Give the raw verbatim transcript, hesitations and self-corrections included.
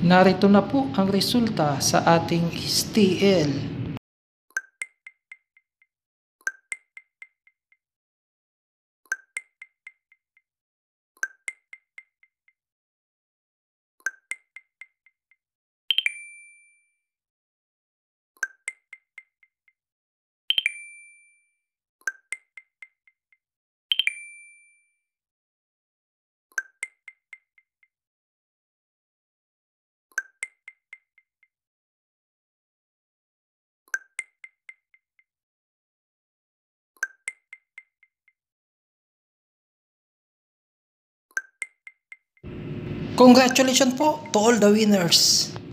Narito na po ang resulta sa ating S T L. Congratulations po to all the winners!